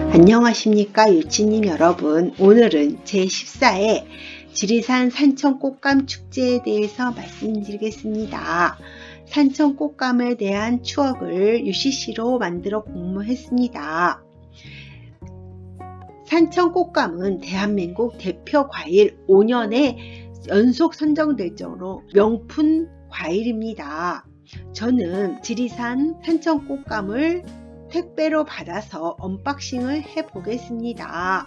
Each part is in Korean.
안녕하십니까 유치님 여러분. 오늘은 제14회 지리산 산천꽃감 축제에 대해서 말씀드리겠습니다. 산천꽃감에 대한 추억을 UCC로 만들어 공모했습니다. 산천꽃감은 대한민국 대표 과일 5년에 연속 선정될 정도로 명품 과일입니다. 저는 지리산 산천꽃감을 택배로 받아서 언박싱을 해 보겠습니다.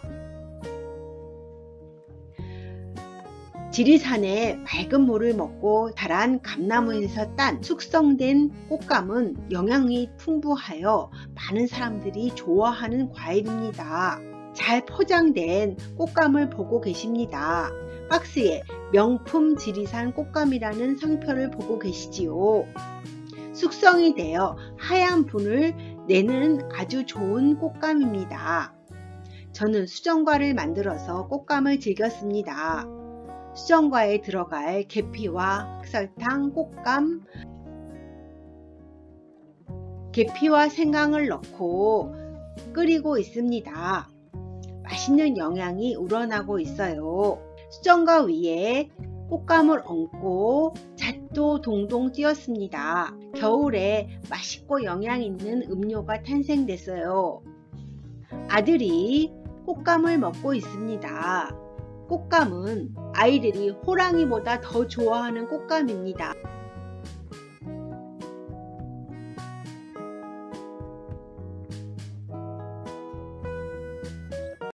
지리산의 맑은 물을 먹고 자란 감나무에서 딴 숙성된 꽃감은 영양이 풍부하여 많은 사람들이 좋아하는 과일입니다. 잘 포장된 꽃감을 보고 계십니다. 박스에 명품 지리산 꽃감이라는 상표를 보고 계시지요. 숙성이 되어 하얀 분을 내는 아주 좋은 꽃감입니다. 저는 수정과를 만들어서 꽃감을 즐겼습니다. 수정과에 들어갈 계피와 흑설탕, 꽃감, 계피와 생강을 넣고 끓이고 있습니다. 맛있는 영양이 우러나고 있어요. 수정과 위에 꽃감을 얹고 잣도 동동 찧었습니다. 겨울에 맛있고 영양 있는 음료가 탄생됐어요. 아들이 꽃감을 먹고 있습니다. 꽃감은 아이들이 호랑이보다 더 좋아하는 꽃감입니다.